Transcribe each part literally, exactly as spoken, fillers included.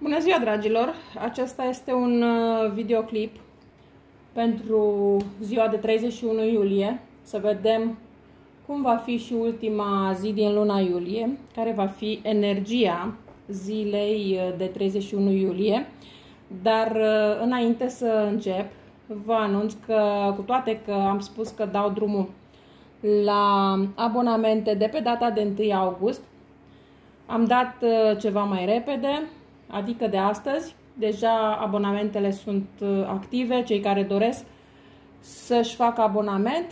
Bună ziua, dragilor! Acesta este un videoclip pentru ziua de treizeci și unu iulie. Să vedem cum va fi și ultima zi din luna iulie, care va fi energia zilei de treizeci și unu iulie. Dar înainte să încep, vă anunț că, cu toate că am spus că dau drumul la abonamente de pe data de întâi august, am dat ceva mai repede, adică de astăzi. Deja abonamentele sunt active. Cei care doresc să-și facă abonament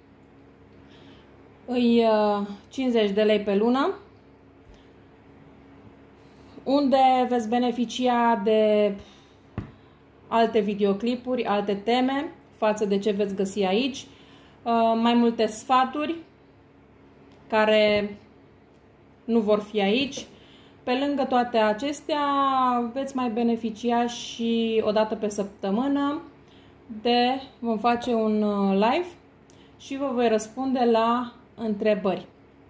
îi cincizeci de lei pe lună, unde veți beneficia de alte videoclipuri, alte teme față de ce veți găsi aici, mai multe sfaturi care nu vor fi aici. Pe lângă toate acestea, veți mai beneficia și o dată pe săptămână de vom face un live și vă voi răspunde la întrebări.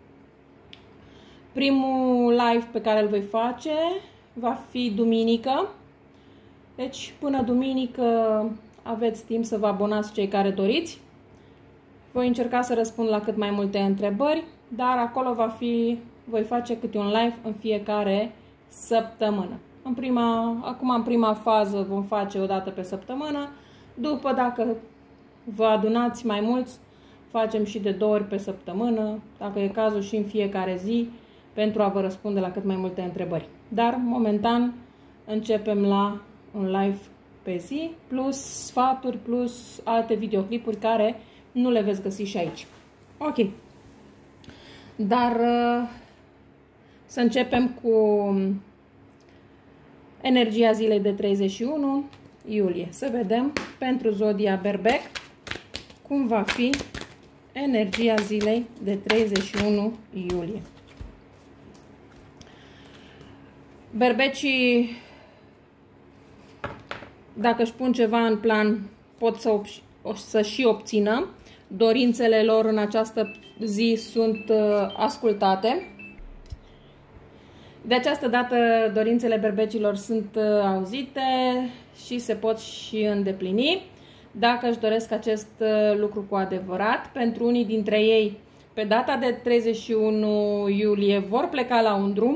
Primul live pe care îl voi face va fi duminică. Deci până duminică aveți timp să vă abonați cei care doriți. Voi încerca să răspund la cât mai multe întrebări, dar acolo va fi, voi face câte un live în fiecare săptămână. În prima, acum în prima fază vom face o dată pe săptămână. După, dacă vă adunați mai mulți, facem și de două ori pe săptămână, dacă e cazul și în fiecare zi, pentru a vă răspunde la cât mai multe întrebări. Dar, momentan, începem la un live pe zi, plus sfaturi, plus alte videoclipuri care nu le veți găsi și aici. Ok. Dar să începem cu energia zilei de treizeci și unu iulie. Să vedem pentru zodia Berbec cum va fi energia zilei de treizeci și unu iulie. Berbecii, dacă își pun ceva în plan, pot să, să și obțină. Dorințele lor în această zi sunt uh, ascultate. De această dată dorințele berbecilor sunt uh, auzite și se pot și îndeplini dacă își doresc acest uh, lucru cu adevărat. Pentru unii dintre ei, pe data de treizeci și unu iulie, vor pleca la un drum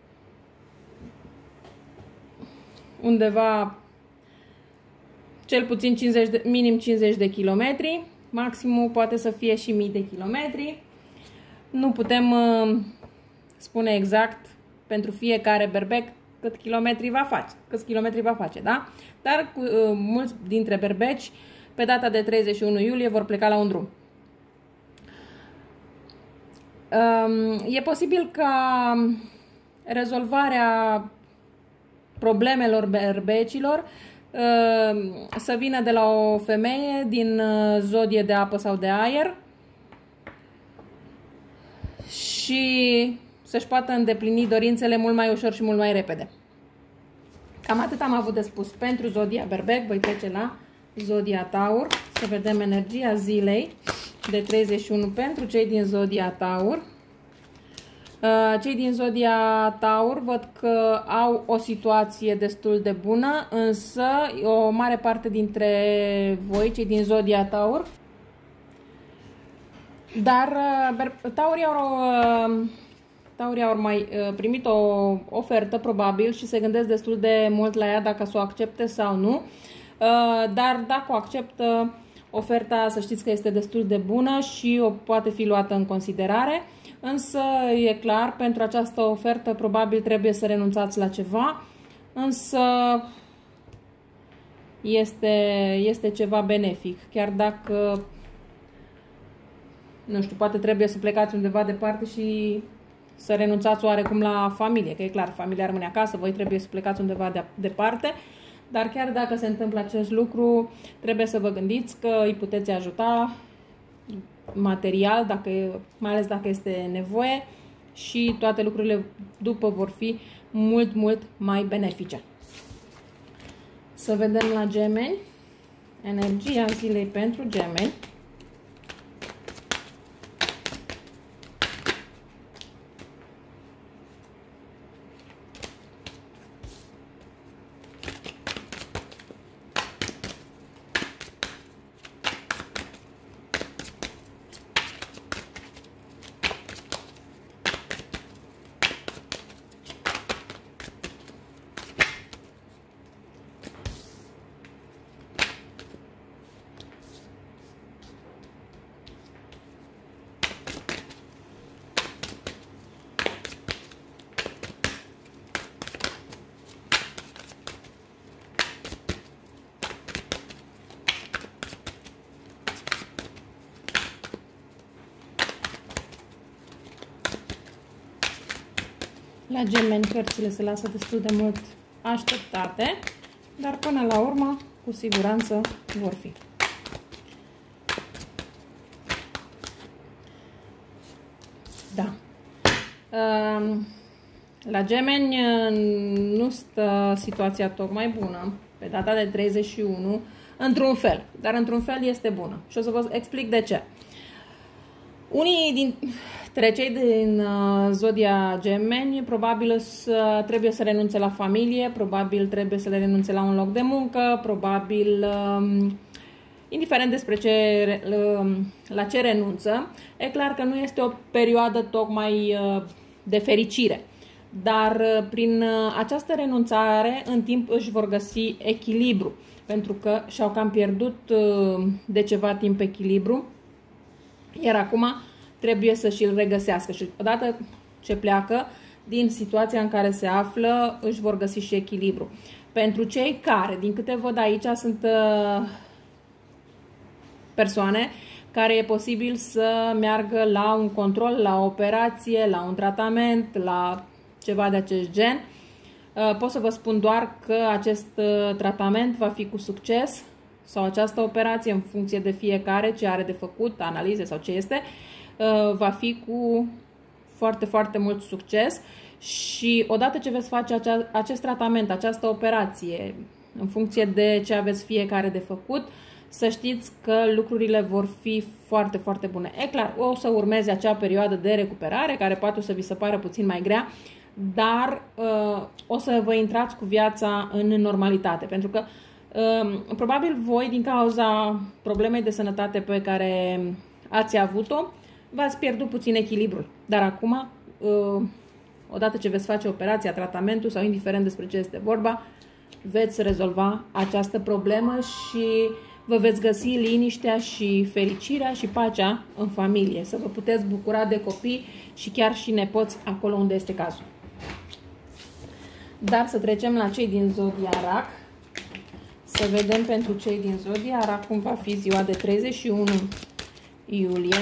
undeva cel puțin cincizeci de, minim cincizeci de kilometri. Maximul poate să fie și mii de kilometri. Nu putem uh, spune exact pentru fiecare berbec cât kilometri va face, câți kilometri va face, da? Dar cu, uh, mulți dintre berbeci pe data de treizeci și unu iulie vor pleca la un drum. Um, e posibil ca rezolvarea problemelor berbecilor să vină de la o femeie din zodie de apă sau de aer și să-și poată îndeplini dorințele mult mai ușor și mult mai repede. Cam atât am avut de spus pentru zodia Berbec. Voi trece la zodia Taur să vedem energia zilei de treizeci și unu pentru cei din zodia Taur. Cei din zodia Taur văd că au o situație destul de bună, însă o mare parte dintre voi, cei din zodia Taur, dar Taurii au, Taurii au mai primit o ofertă probabil și se gândesc destul de mult la ea dacă să o accepte sau nu, dar dacă o acceptă, oferta să știți că este destul de bună și o poate fi luată în considerare. Însă, e clar, pentru această ofertă probabil trebuie să renunțați la ceva, însă este, este ceva benefic. Chiar dacă, nu știu, poate trebuie să plecați undeva departe și să renunțați oarecum la familie, că e clar, familia rămâne acasă, voi trebuie să plecați undeva de, departe, dar chiar dacă se întâmplă acest lucru, trebuie să vă gândiți că îi puteți ajuta material, dacă, mai ales dacă este nevoie, și toate lucrurile după vor fi mult, mult mai benefice. Să vedem la Gemeni, energia zilei pentru Gemeni. La gemeni cărțile se lasă destul de mult așteptate, dar până la urmă, cu siguranță, vor fi. Da. La gemeni nu stă situația tocmai bună pe data de treizeci și unu, într-un fel, dar într-un fel este bună. Și o să vă explic de ce. Unii dintre cei din uh, zodia gemeni probabil să, trebuie să renunțe la familie, probabil trebuie să le renunțe la un loc de muncă, probabil, uh, indiferent despre ce, uh, la ce renunță, e clar că nu este o perioadă tocmai uh, de fericire. Dar uh, prin uh, această renunțare, în timp își vor găsi echilibru, pentru că și-au cam pierdut uh, de ceva timp echilibru. Iar acum trebuie să și-l regăsească și odată ce pleacă din situația în care se află, își vor găsi și echilibru. Pentru cei care, din câte văd aici, sunt persoane care e posibil să meargă la un control, la o operație, la un tratament, la ceva de acest gen, pot să vă spun doar că acest tratament va fi cu succes, sau această operație, în funcție de fiecare ce are de făcut, analize sau ce este, va fi cu foarte, foarte mult succes. Și odată ce veți face acea, acest tratament, această operație, în funcție de ce aveți fiecare de făcut, să știți că lucrurile vor fi foarte, foarte bune. E clar, o să urmeze acea perioadă de recuperare, care poate o să vi se pară puțin mai grea, dar uh, o să vă intrați cu viața în normalitate, pentru că probabil voi, din cauza problemei de sănătate pe care ați avut-o, v-ați pierdut puțin echilibrul. Dar acum, odată ce veți face operația, tratamentul sau indiferent despre ce este vorba, veți rezolva această problemă și vă veți găsi liniștea și fericirea și pacea în familie. Să vă puteți bucura de copii și chiar și nepoți acolo unde este cazul. Dar să trecem la cei din zodia Rac. Să vedem pentru cei din zodia Rac cum va fi ziua de treizeci și unu iulie.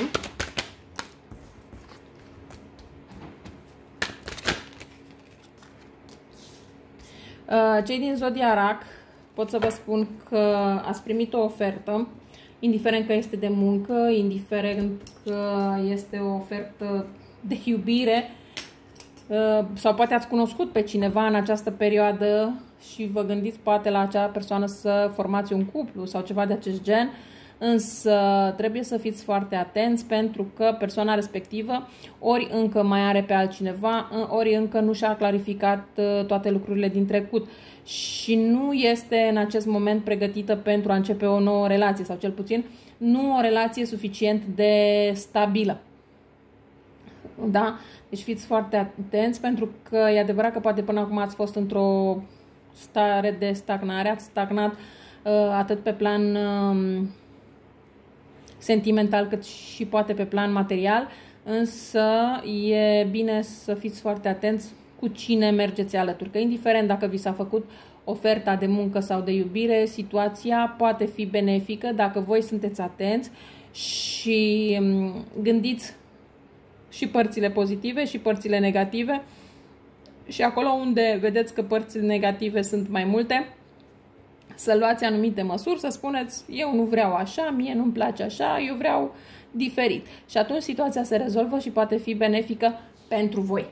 Cei din zodia Rac, pot să vă spun că ați primit o ofertă, indiferent că este de muncă, indiferent că este o ofertă de iubire, sau poate ați cunoscut pe cineva în această perioadă și vă gândiți poate la acea persoană să formați un cuplu sau ceva de acest gen, însă trebuie să fiți foarte atenți, pentru că persoana respectivă ori încă mai are pe altcineva, ori încă nu și-a clarificat toate lucrurile din trecut și nu este în acest moment pregătită pentru a începe o nouă relație, sau cel puțin nu o relație suficient de stabilă. Da? Deci fiți foarte atenți, pentru că e adevărat că poate până acum ați fost într-o stare de stagnare, ați stagnat uh, atât pe plan uh, sentimental cât și poate pe plan material, însă e bine să fiți foarte atenți cu cine mergeți alături, că indiferent dacă vi s-a făcut oferta de muncă sau de iubire, situația poate fi benefică dacă voi sunteți atenți și um, gândiți și părțile pozitive și părțile negative. Și acolo unde vedeți că părțile negative sunt mai multe, să luați anumite măsuri, să spuneți, eu nu vreau așa, mie nu-mi place așa, eu vreau diferit. Și atunci situația se rezolvă și poate fi benefică pentru voi.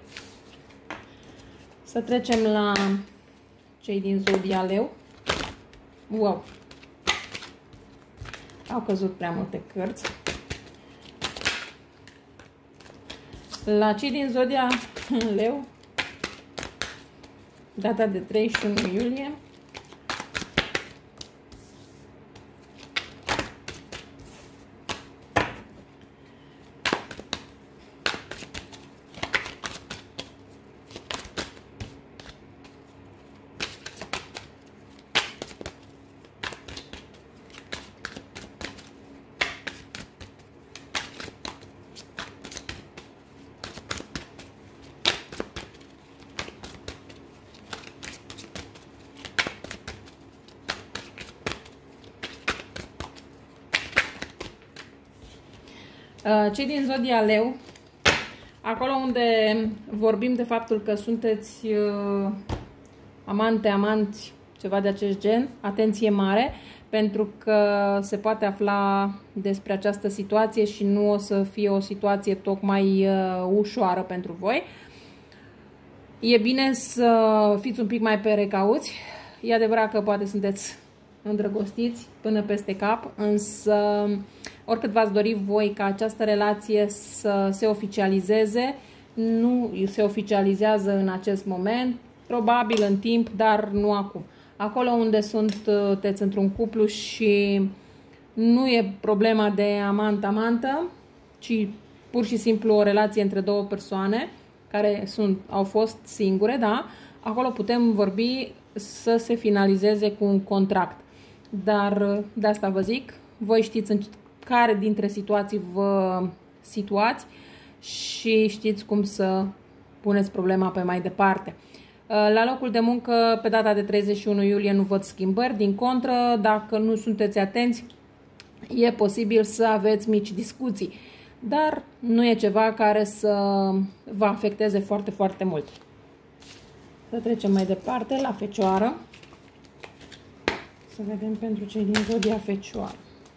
Să trecem la cei din zodia Leu. Wow! Au căzut prea multe cărți. La cei din zodia Leu, data de treizeci și unu iulie, cei din zodia Leu Acolo unde vorbim de faptul că sunteți uh, amante, amanți, ceva de acest gen, atenție mare, pentru că se poate afla despre această situație și nu o să fie o situație tocmai uh, ușoară pentru voi. E bine să fiți un pic mai precauți. E adevărat că poate sunteți îndrăgostiți până peste cap, însă oricât v-ați dori voi ca această relație să se oficializeze, nu se oficializează în acest moment, probabil în timp, dar nu acum. Acolo unde sunteți într-un cuplu și nu e problema de amant-amantă, ci pur și simplu o relație între două persoane care sunt, au fost singure, da? Acolo putem vorbi să se finalizeze cu un contract. Dar de asta vă zic, voi știți în care dintre situații vă situați și știți cum să puneți problema pe mai departe. La locul de muncă, pe data de treizeci și unu iulie, nu văd schimbări. Din contră, dacă nu sunteți atenți, e posibil să aveți mici discuții. Dar nu e ceva care să vă afecteze foarte, foarte mult. Să trecem mai departe la Fecioară. Să vedem pentru cei din zodia Fecioară.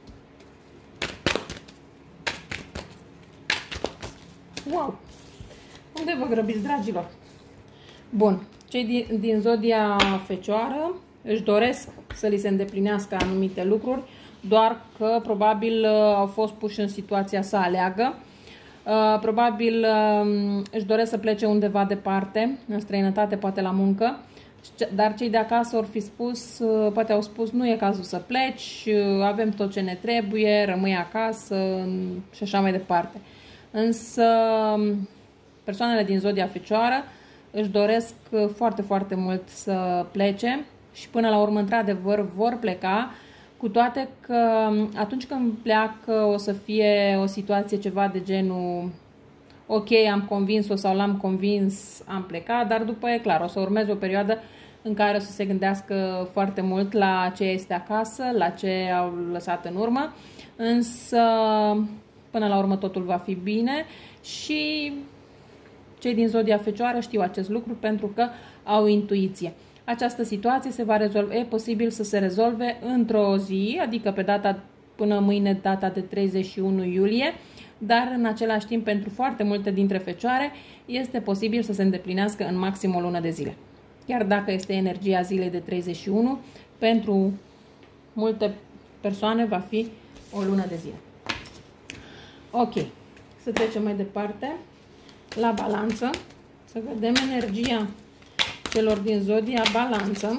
Wow! Unde vă grăbiți, dragilor? Bun. Cei din, din zodia Fecioară își doresc să li se îndeplinească anumite lucruri, doar că probabil au fost puși în situația să aleagă. Probabil își doresc să plece undeva departe, în străinătate, poate la muncă, dar cei de acasă or fi spus, poate au spus, nu e cazul să pleci, avem tot ce ne trebuie, rămâi acasă și așa mai departe. Însă persoanele din zodia Fecioară își doresc foarte, foarte mult să plece și până la urmă, într-adevăr, vor pleca, cu toate că atunci când pleacă o să fie o situație ceva de genul ok, am convins-o sau l-am convins, am plecat, dar după e clar, o să urmeze o perioadă în care o să se gândească foarte mult la ce este acasă, la ce au lăsat în urmă, însă până la urmă totul va fi bine și cei din zodia Fecioară știu acest lucru pentru că au intuiție. Această situație se va rezolva, e posibil să se rezolve într-o zi, adică pe data până mâine, data de treizeci și unu iulie, dar în același timp pentru foarte multe dintre fecioare este posibil să se îndeplinească în maxim o lună de zile. Chiar dacă este energia zilei de treizeci și unu, pentru multe persoane va fi o lună de zile. Ok, să trecem mai departe la Balanță, să vedem energia celor din zodia Balanță.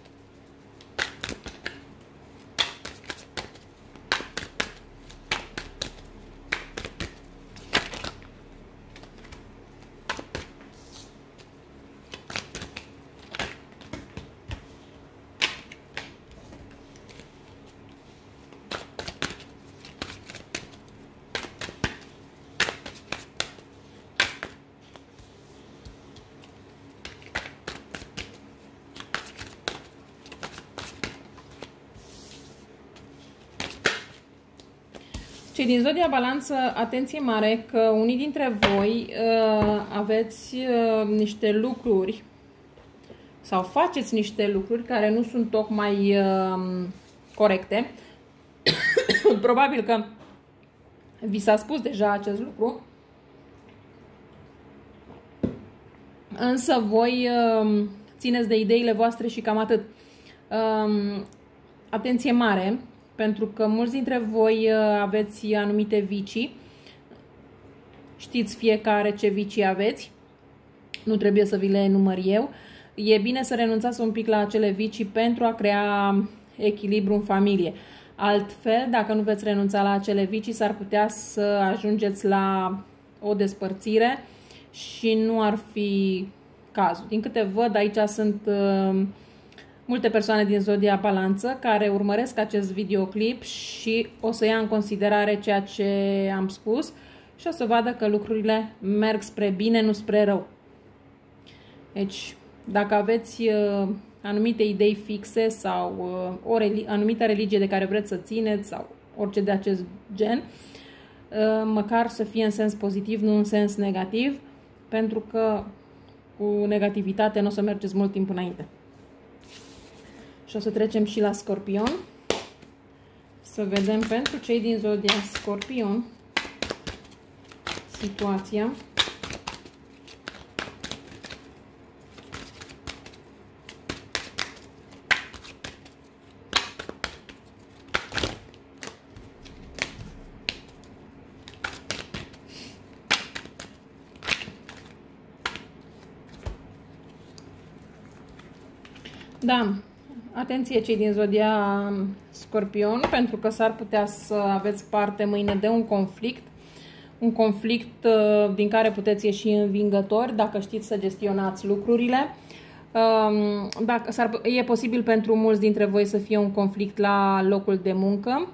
Cei din zodia Balanță, atenție mare că unii dintre voi uh, aveți uh, niște lucruri sau faceți niște lucruri care nu sunt tocmai uh, corecte. Probabil că vi s-a spus deja acest lucru, însă voi uh, țineți de ideile voastre și cam atât. Uh, atenție mare! Pentru că mulți dintre voi aveți anumite vicii, știți fiecare ce vicii aveți, nu trebuie să vi le enumăr eu. E bine să renunțați un pic la acele vicii pentru a crea echilibru în familie. Altfel, dacă nu veți renunța la acele vicii, s-ar putea să ajungeți la o despărțire și nu ar fi cazul. Din câte văd, aici sunt uh, multe persoane din zodia Balanță care urmăresc acest videoclip și o să ia în considerare ceea ce am spus și o să vadă că lucrurile merg spre bine, nu spre rău. Deci, dacă aveți uh, anumite idei fixe sau uh, o relig- anumită religie de care vreți să țineți sau orice de acest gen, măcar să fie în sens pozitiv, nu în sens negativ, pentru că cu negativitate nu o să mergeți mult timp înainte. Și o să trecem și la Scorpion. Să vedem pentru cei din zodia Scorpion situația. Da, atenție cei din zodia Scorpion, pentru că s-ar putea să aveți parte mâine de un conflict, un conflict uh, din care puteți ieși învingători dacă știți să gestionați lucrurile. Um, dacă s-ar, e posibil pentru mulți dintre voi să fie un conflict la locul de muncă.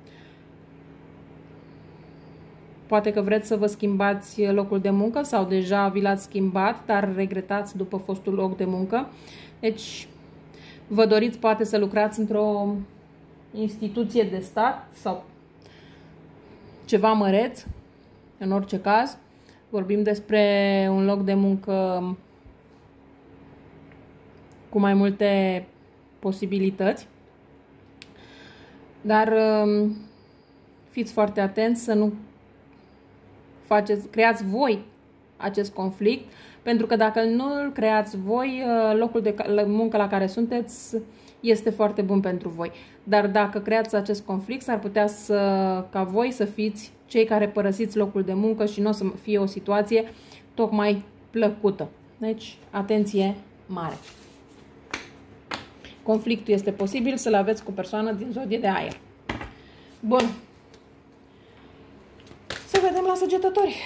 Poate că vreți să vă schimbați locul de muncă sau deja vi l-ați schimbat, dar regretați după fostul loc de muncă. Deci vă doriți poate să lucrați într-o instituție de stat sau ceva măreț. În orice caz, vorbim despre un loc de muncă cu mai multe posibilități. Dar fiți foarte atenți să nu faceți, creați voi acest conflict, pentru că dacă nu îl creați voi, locul de muncă la care sunteți este foarte bun pentru voi. Dar dacă creați acest conflict, s-ar putea să, ca voi să fiți cei care părăsiți locul de muncă și nu o să fie o situație tocmai plăcută. Deci, atenție mare! Conflictul este posibil să-l aveți cu persoană din zodie de aer. Bun. Să vedem la Săgetători.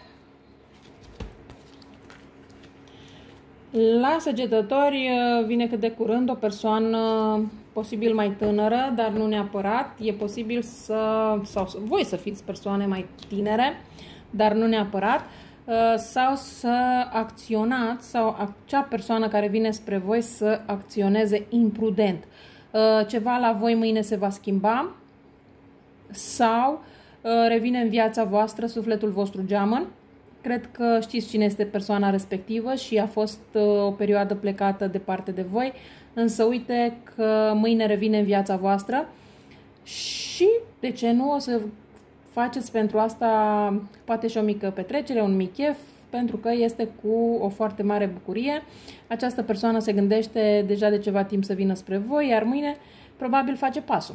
La Săgetători vine cât de curând o persoană posibil mai tânără, dar nu neapărat. E posibil să, sau voi să fiți persoane mai tinere, dar nu neapărat, sau să acționați, sau acea persoană care vine spre voi să acționeze imprudent. Ceva la voi mâine se va schimba sau revine în viața voastră sufletul vostru geamăn. Cred că știți cine este persoana respectivă și a fost o perioadă plecată departe de voi, însă uite că mâine revine în viața voastră și, de ce nu, o să faceți pentru asta poate și o mică petrecere, un mic chef, pentru că este cu o foarte mare bucurie. Această persoană se gândește deja de ceva timp să vină spre voi, iar mâine probabil face pasul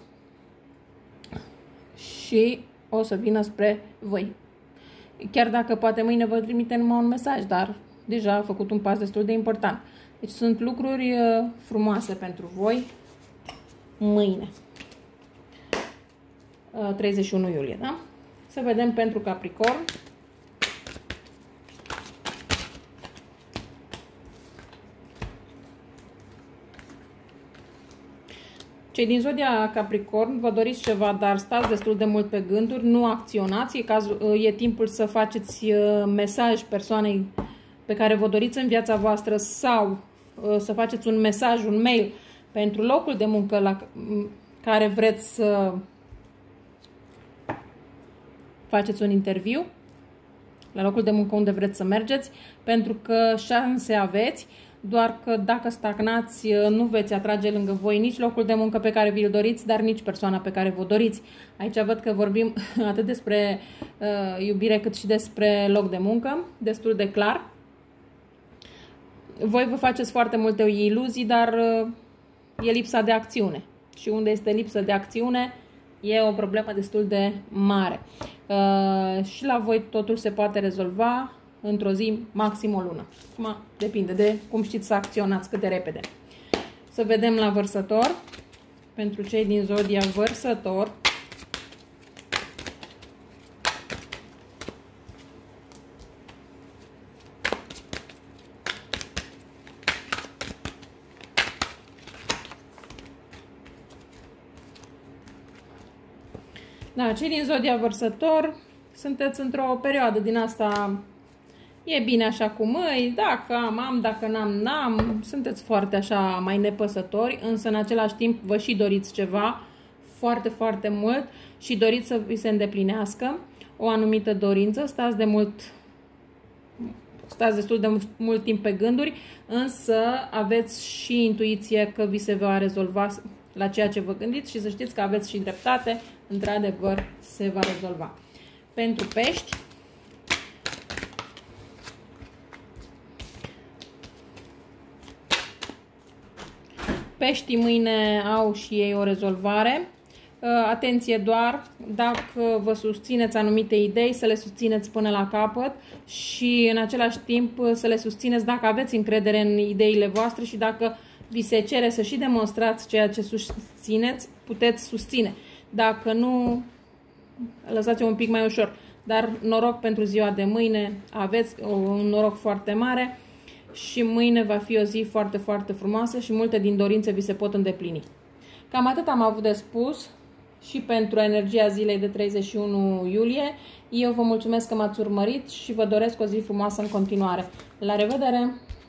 și o să vină spre voi. Chiar dacă poate mâine vă trimite numai un mesaj, dar deja a făcut un pas destul de important. Deci sunt lucruri frumoase pentru voi mâine. treizeci și unu iulie, da? Să vedem pentru Capricorn. Cei din zodia Capricorn, vă doriți ceva, dar stați destul de mult pe gânduri, nu acționați, e, cazul, e timpul să faceți mesaj persoanei pe care vă doriți în viața voastră sau să faceți un mesaj, un mail pentru locul de muncă la care vreți să faceți un interviu, la locul de muncă unde vreți să mergeți, pentru că șanse aveți, doar că dacă stagnați, nu veți atrage lângă voi nici locul de muncă pe care vi-l doriți, dar nici persoana pe care vă doriți. Aici văd că vorbim atât despre uh, iubire cât și despre loc de muncă, destul de clar. Voi vă faceți foarte multe iluzii, dar uh, e lipsa de acțiune. Și unde este lipsă de acțiune, e o problemă destul de mare. Uh, și la voi totul se poate rezolva într-o zi, maxim o lună. Acum depinde de cum știți să acționați, cât de repede. Să vedem la Vărsător. Pentru cei din zodia Vărsător. Da, cei din zodia Vărsător sunteți într-o perioadă din asta. E bine așa cum îi, dacă am, am, dacă n-am, n-am. Sunteți foarte așa mai nepăsători, însă în același timp vă și doriți ceva foarte, foarte mult și doriți să vi se îndeplinească. o anumită dorință, stați de mult, stați destul de mult timp pe gânduri, însă aveți și intuiție că vi se va rezolva la ceea ce vă gândiți și să știți că aveți și dreptate, într-adevăr se va rezolva. Pentru pești, peștii mâine au și ei o rezolvare. Atenție doar, dacă vă susțineți anumite idei, să le susțineți până la capăt și în același timp să le susțineți dacă aveți încredere în ideile voastre și dacă vi se cere să și demonstrați ceea ce susțineți, puteți susține. Dacă nu, lăsați-o un pic mai ușor. Dar noroc pentru ziua de mâine, aveți un noroc foarte mare și mâine va fi o zi foarte, foarte frumoasă și multe din dorințe vi se pot îndeplini. Cam atât am avut de spus și pentru energia zilei de treizeci și unu iulie. Eu vă mulțumesc că m-ați urmărit și vă doresc o zi frumoasă în continuare. La revedere!